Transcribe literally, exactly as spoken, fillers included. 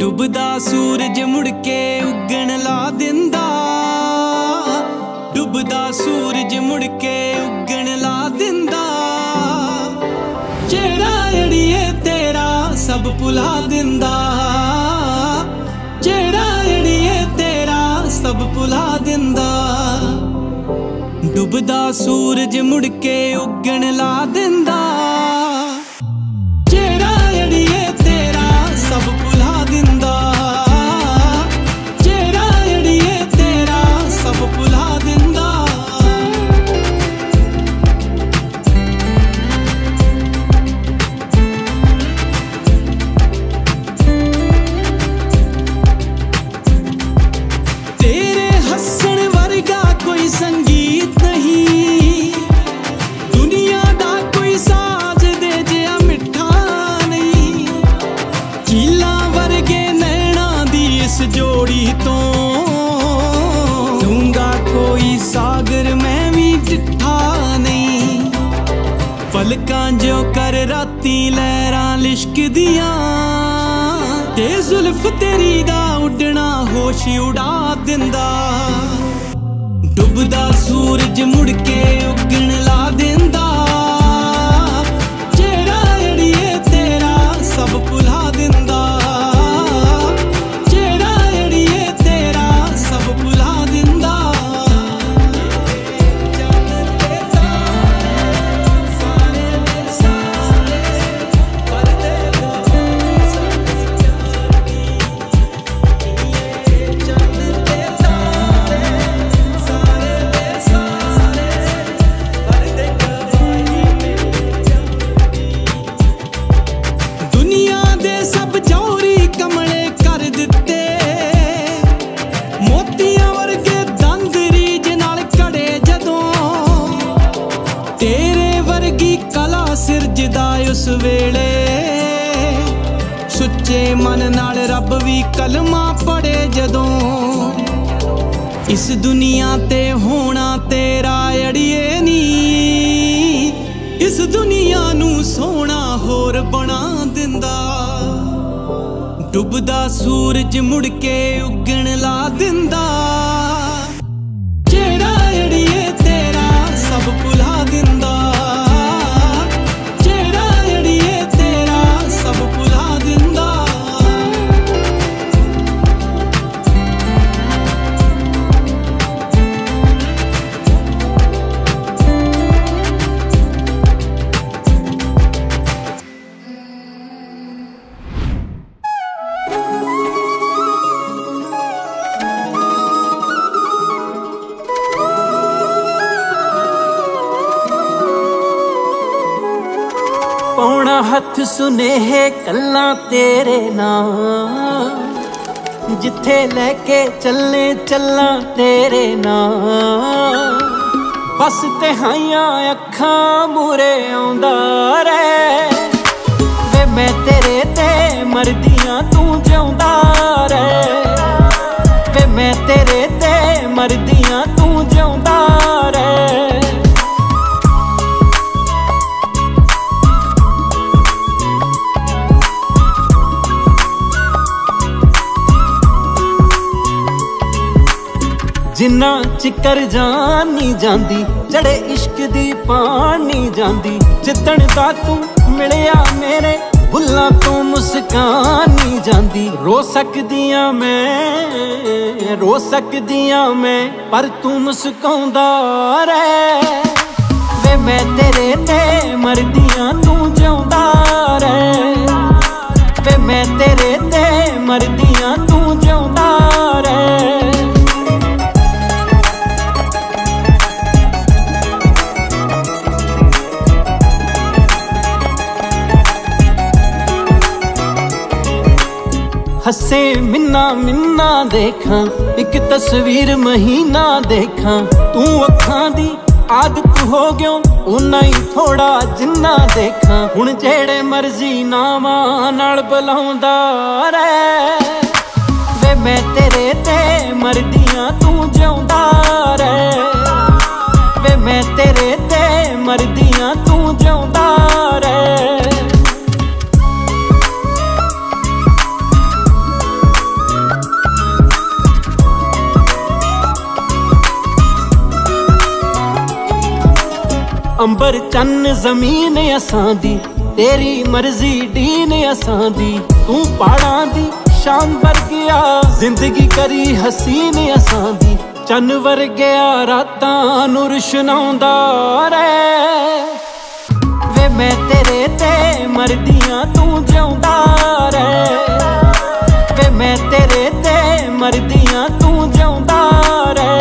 डुबदा सूरज मुड़ के उगण ला दिंदा, डुबदा सूरज मुड़ के उगण ला दिंदा। चेहरा अड़िए तेरा सब भुला दिंदा, चेहरा अड़िए तेरा सब भुला दिंदा। डुबदा सूरज मुड़ के उगण ला दिंदा, चेहरा अड़िए तेरा सब भुला दिंदा, चेहरा अड़िए तेरा सब भुला दिंदा। तेरे हसन वर्गा कोई संगीत नहीं, दुनिया दा कोई साज दे जिया मिठा नहीं। चीला वर्गे नैना दी इस जोड़ी तो दूंगा कोई सागर मैं भी डिठा नहीं। पलकां जो कर राती लहरां लिश्क दियां, ते जुल्फ तेरी दा उड़ना होश उड़ा दिंदा। डुबदा सूरज मुड़ के उगण ला दिंदा, चेहरा अड़िए तेरा सब भुला दिंदा, चेहरा अड़िए तेरा सब भुला दिंदा। दुनिया दे सब जौहरी कमले कर दिते, मोतियां वर्गे दंद रीज नाल कड़े जदों। तेरे वर्गी कला सिरजदा उस वेले, सुच्चे मन नाल रब भी कलमा पढ़े जदों। इस दुनिया ते होना तेरा अड़िए नी, इस दुनिया नू सोना होर बना दिंदा। डुबदा सूरज मुड़ के उगण ला दिंदा, चेहरा अड़िए तेरा सब भुला दिंदा, चेहरा अड़िए तेरा सब भुला दिंदा। पौना हथ सुनेहे कल्ला तेरे नाम, जिथे लेके चलने चलना तेरे नाम। बस तिहाइयां अखां मूरे आउंदा रहे, वे मैं तेरे ते मरदियां तू जिउंदा रहे, वे मैं तेरे ते मरदियां तू जिउंदा रहे। जिन्ना चिकर जान नी जांदी, चढ़े इश्क दी पान नी जांदी। जिद्दण दा तू मिलिया मेरे बुल्लां तो मुस्कान नी जांदी। रो सकदियां मैं, रो सकदियां मैं, पर तू मुस्काउंदा रहे, वे मैं तेरे ते मरदियां तू जिउंदा रहे, वे मैं तेरे ते मरदियां तू जिउंदा रहे। हसे मिन्ना मिन्ना देखा, एक तस्वीर महीना देखा। तू अखां दी आदत हो गयो उन्ना ही थोड़ा जिन्ना देखा। हुण जेड़े मर्जी नावां नाल बुलाउंदा रहे, वे मैं तेरे ते मरदियां तू जिउंदा रहे, वे मैं तेरे ते मरदियां तू जिउंदा रहे। अंबर चन्न जमीन असां दी, तेरी मर्जी डीन असां दी। तू पहाड़ां दी शाम वर्गिया, जिंदगी करी हसीन असां दी। चन्न वर्गिया रातां नूं रोशनाउंदा रहे। वे मैं तेरे ते मरदियां तू जिउंदा रहे। वे मैं तेरे ते मरदियां तू जिउंदा रहे।